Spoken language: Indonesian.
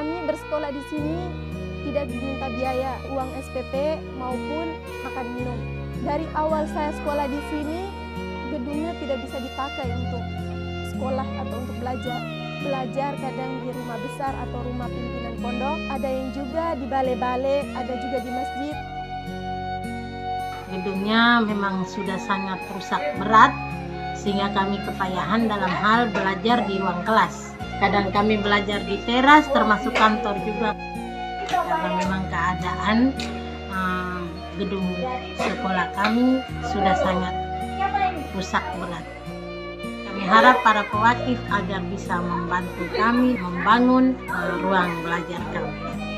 kami bersekolah di sini tidak diminta biaya uang SPP maupun makan minum. Dari awal saya sekolah di sini, gedungnya tidak bisa dipakai untuk sekolah atau untuk belajar. Belajar kadang di rumah besar atau rumah pimpinan pondok, ada yang juga di balai-balai, ada juga di masjid. Gedungnya memang sudah sangat rusak berat, sehingga kami kepayahan dalam hal belajar di ruang kelas. Kadang kami belajar di teras, termasuk kantor juga. Karena memang keadaan gedung sekolah kami sudah sangat rusak berat. Kami harap para pewakif agar bisa membantu kami membangun ruang belajar kami.